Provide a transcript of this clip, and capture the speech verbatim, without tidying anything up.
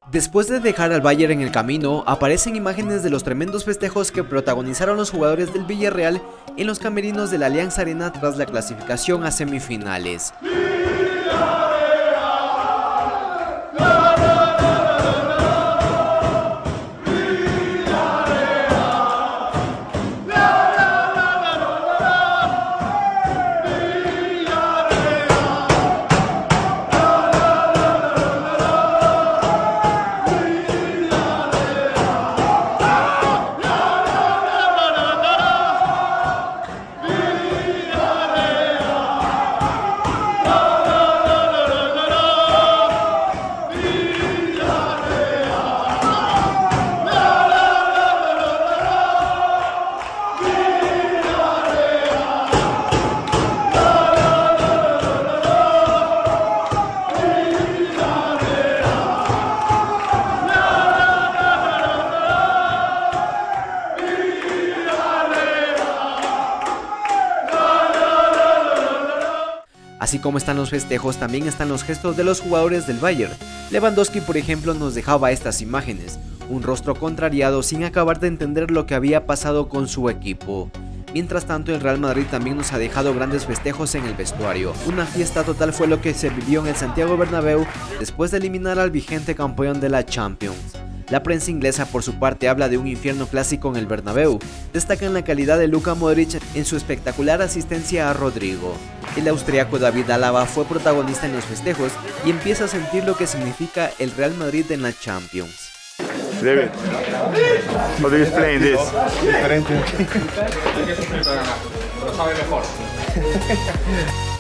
Después de dejar al Bayern en el camino, aparecen imágenes de los tremendos festejos que protagonizaron los jugadores del Villarreal en los camerinos de la Allianz Arena tras la clasificación a semifinales. Así como están los festejos, también están los gestos de los jugadores del Bayern. Lewandowski, por ejemplo, nos dejaba estas imágenes, un rostro contrariado sin acabar de entender lo que había pasado con su equipo. Mientras tanto, el Real Madrid también nos ha dejado grandes festejos en el vestuario. Una fiesta total fue lo que se vivió en el Santiago Bernabéu después de eliminar al vigente campeón de la Champions. La prensa inglesa, por su parte, habla de un infierno clásico en el Bernabéu. Destacan la calidad de Luka Modric en su espectacular asistencia a Rodrigo. El austriaco David Alaba fue protagonista en los festejos y empieza a sentir lo que significa el Real Madrid en la Champions. David, how do you explain this? Diferente. Lo sabe mejor.